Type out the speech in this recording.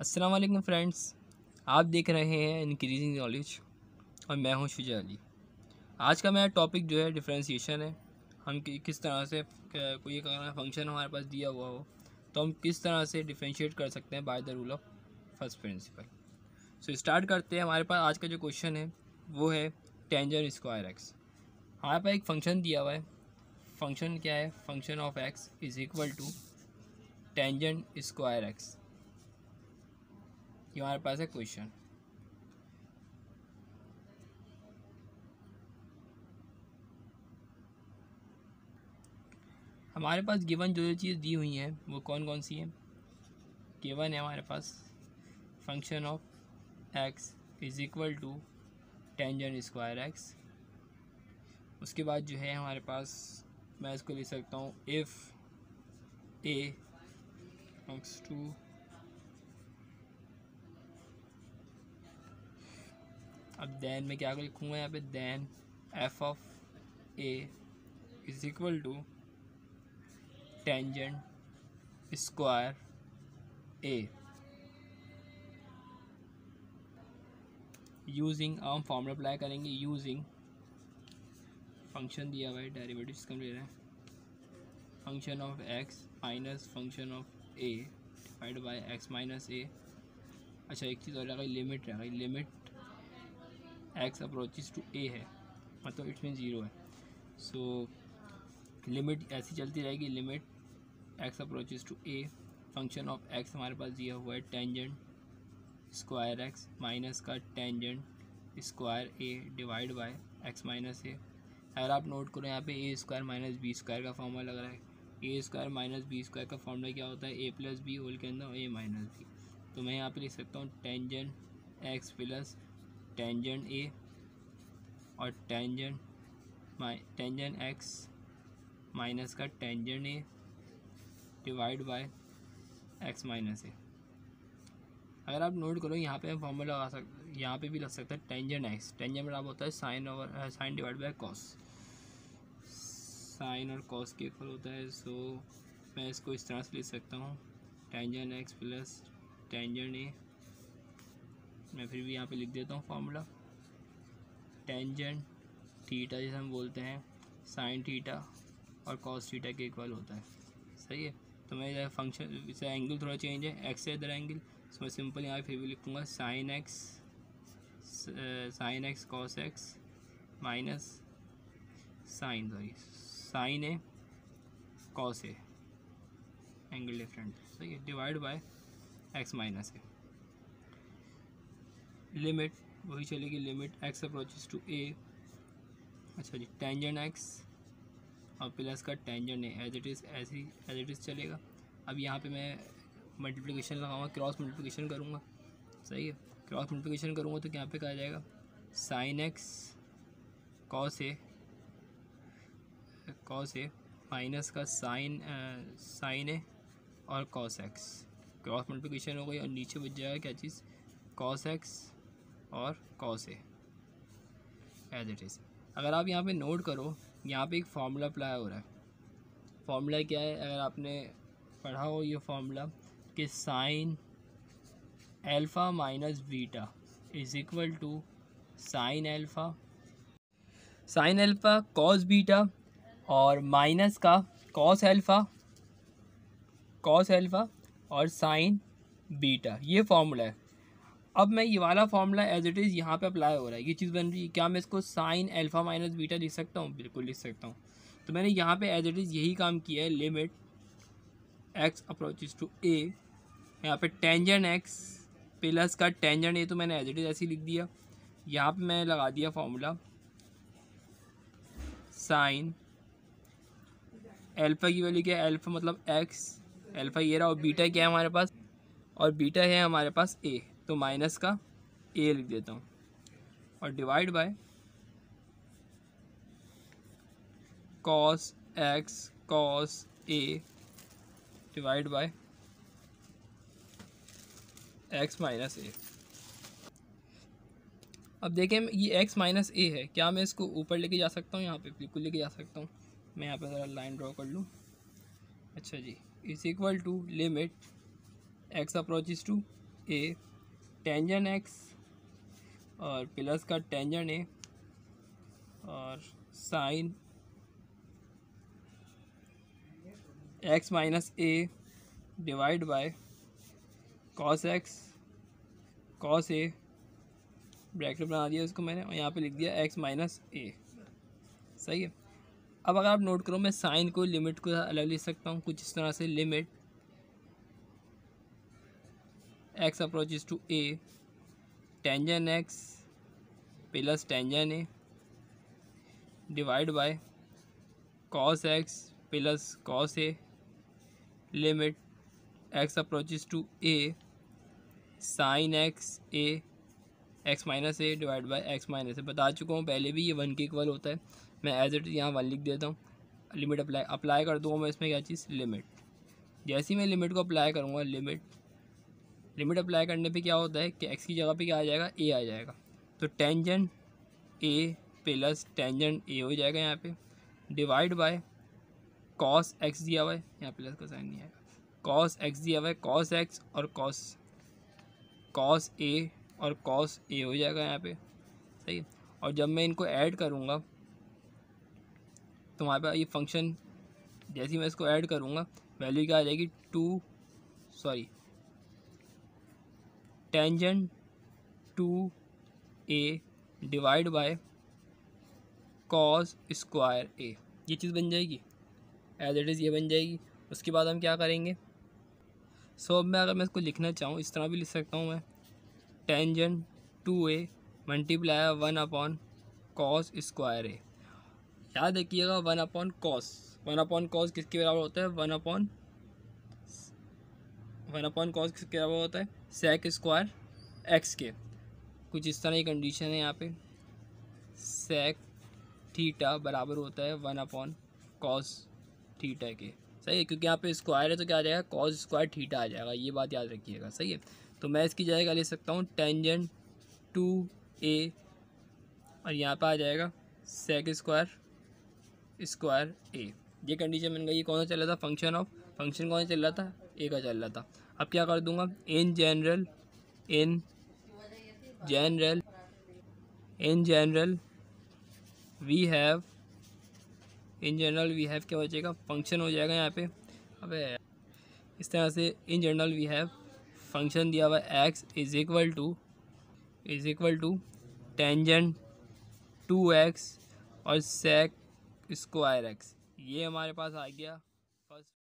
अस्सलाम वालेकुम फ्रेंड्स, आप देख रहे हैं इंक्रीजिंग नॉलेज और मैं हूं शुजा अली। आज का मेरा टॉपिक जो है डिफरेंशिएशन है। हम किस तरह से कोई एक अगर फंक्शन हमारे पास दिया हुआ हो तो हम किस तरह से डिफरेंशिएट कर सकते हैं by the rule of first principle. So start करते हैं। हमारे पास आज का जो क्वेश्चन है वो है टेंजेंट स्क्वायर एक्स। हमारे पास एक फंक्शन दिया हुआ है। फंक्शन क्या है? Function of x is equal to tangent square x. ये हमारे पास है क्वेश्चन। हमारे पास गिवन जो चीज़ दी हुई हैं वो कौन कौन सी हैं? गिवन है हमारे पास function of x is equal to tangent square x. उसके बाद जो है हमारे पास, मैं इसको लिख सकता हूँ इफ़ ए बिलोंग्स टू अब देन में क्या लिखूँगा यहाँ पे? Then f of a is equal to tangent square a. Using हम फॉर्मूला अप्लाई करेंगे। यूजिंग फंक्शन दिया हुआ है, डेरिवेटिव कम ले रहे हैं, function of x minus function of a divide by x minus a. अच्छा, एक चीज़ और रह गई, लिमिट रह गई। Limit x approaches to a है, मतलब इट्स मीन ज़ीरो है। सो लिमिट ऐसी चलती रहेगी। Limit x approaches to a, function of x हमारे पास दिया हुआ है टेंजेंट स्क्वायर एक्स माइनस का tangent square a divide by x minus a. अगर आप नोट करो यहाँ पे a square minus b square का फॉर्मूला लग रहा है। A square minus b square का फॉर्मूला क्या होता है? ए प्लस बी होल के अंदर ए माइनस बी। तो मैं यहाँ पे लिख सकता हूँ tangent x plus tangent a और टेंजेंट एक्स माइनस का tangent a divide by x minus a. अगर आप नोट करो यहाँ पे हम फॉर्मूला लगा सकते, यहाँ पे भी लग सकता है टेंजेंट एक्स। टेंजेंट बराबर होता है sine divide by cos. Sine और कॉस के इक्वल होता है। सो मैं इसको इस तरह से लिख सकता हूँ tangent x plus tangent a. मैं फिर भी यहाँ पे लिख देता हूँ फॉर्मूला टेंजेंट थीटा, जैसे हम बोलते हैं साइन थीटा और कॉस थीटा के इक्वल होता है। सही है। तो मैं फंक्शन इसका एंगल थोड़ा चेंज है, एक्स है इधर एंगल। सो मैं सिंपल यहाँ फिर भी लिखूँगा sine x cos x minus sine a cos a, angle different. सही है। Divide by x minus a. Limit वही चलेगी, limit x approaches to a. अच्छा जी, टेंजेंट एक्स और प्लस का tangent a as it is चलेगा। अब यहाँ पे मैं मल्टीप्लिकेशन लगाऊंगा, क्रॉस मल्टीप्लिकेशन करूँगा। सही है। क्रॉस मल्टीप्लिकेशन करूँगा तो यहाँ पे क्या आ जाएगा? Sine x cos a minus का साइन ए और कॉस एक्स। क्रॉस मल्टीप्लिकेशन हो गई और नीचे बच जाएगा क्या चीज़? कॉस एक्स और cos a as it is. अगर आप यहाँ पे नोट करो, यहाँ पे एक फार्मूला अप्लाई हो रहा है। फार्मूला क्या है? अगर आपने पढ़ा हो ये फार्मूला कि sine alpha minus beta is equal to sine alpha cos beta और माइनस का कॉस एल्फ़ा और साइन बीटा। ये फार्मूला है। अब मैं ये वाला फार्मूला एज इट इज़ यहाँ पे अप्लाई हो रहा है, ये चीज़ बन रही है। क्या मैं इसको साइन एल्फ़ा माइनस बीटा लिख सकता हूँ? बिल्कुल लिख सकता हूँ। तो मैंने यहाँ पे एज इट इज़ यही काम किया है। Limit x approaches to a, यहाँ पे टेंजेंट एक्स प्लस का टेंजेंट ए, तो मैंने एज इट इज़ ऐसे लिख दिया। यहाँ पे मैं लगा दिया फार्मूला साइन एल्फ़ा की वैल्यू क्या है? एल्फ़ा मतलब एक्स, एल्फ़ा ये रहा, और बीटा क्या है हमारे पास? और बीटा है हमारे पास ए, तो माइनस का ए लिख देता हूँ और divide by cos x cos a divide by x minus a. अब देखें ये एक्स माइनस ए है, क्या मैं इसको ऊपर लेके जा सकता हूँ? यहाँ पे बिल्कुल लेके जा सकता हूँ। मैं यहाँ पे ज़रा लाइन ड्रॉ कर लूँ। अच्छा जी, is equal to limit x approaches to a tangent x और प्लस का टेंजेंट ए और sine x minus a divide by cos x cos a, bracket बना दिया इसको मैंने और यहाँ पे लिख दिया एक्स माइनस ए। सही है। अब अगर आप नोट करो, मैं साइन को लिमिट को अलग लिख सकता हूँ कुछ इस तरह से, limit x approaches to a tangent x plus tangent a divide by cos x plus cos a, limit x approaches to a sine x a x minus a divide by x minus a. बता चुका हूँ पहले भी, ये 1 के equal होता है। मैं एज इट यहाँ 1 लिख देता हूँ। लिमिट अप्लाई कर दूँगा मैं इसमें, क्या चीज़, लिमिट। जैसे ही मैं लिमिट को अप्लाई करूँगा, लिमिट अप्लाई करने पे क्या होता है कि एक्स की जगह पे क्या आ जाएगा, ए आ जाएगा। तो tangent a plus tangent a हो जाएगा यहाँ पे, डिवाइड बाय कॉस एक्स दिया हुआ है, यहाँ प्लस का साइन नहीं आएगा, कॉस एक्स दिया हुआ है, कॉस एक्स और कॉस ए और कॉस ए हो जाएगा यहाँ पे। सही है। और जब मैं इनको ऐड करूँगा तो वहाँ पे ये फंक्शन, जैसे ही मैं इसको ऐड करूँगा वैल्यू क्या आ जाएगी, tangent 2a divide by cos square a, ये चीज़ बन जाएगी एज इट इज़, ये बन जाएगी। उसके बाद हम क्या करेंगे, अब मैं अगर मैं इसको लिखना चाहूँ इस तरह भी लिख सकता हूँ मैं, tangent 2a multiply 1 upon cos square a. याद रखिएगा 1 अपॉन कॉस किसके बराबर होता है, 1 अपॉन कॉस किसके बराबर होता है, सेक स्क्वायर एक्स के। कुछ इस तरह की कंडीशन है यहाँ पे, सेक थीटा बराबर होता है 1 अपॉन कॉस थीटा के। सही है, क्योंकि यहाँ पे स्क्वायर है तो क्या आ जाएगा, कॉस स्क्वायर थीटा आ जाएगा, ये बात याद रखिएगा। सही है। तो मैं इसकी जगह ले सकता हूँ टेंजेंट 2a और यहाँ पर आ जाएगा सेक स्क्वायर ए। ये कंडीशन बन गई। ये कौन सा चल रहा था, फंक्शन कौन सा चल रहा था, ए का चल रहा था। अब क्या कर दूंगा, इन जनरल वी हैव क्या बचेगा, फंक्शन हो जाएगा यहाँ पे। अबे इस तरह से in general we have function दिया हुआ x is equal to tangent 2x और सेक स्क्वायर एक्स। ये हमारे पास आ गया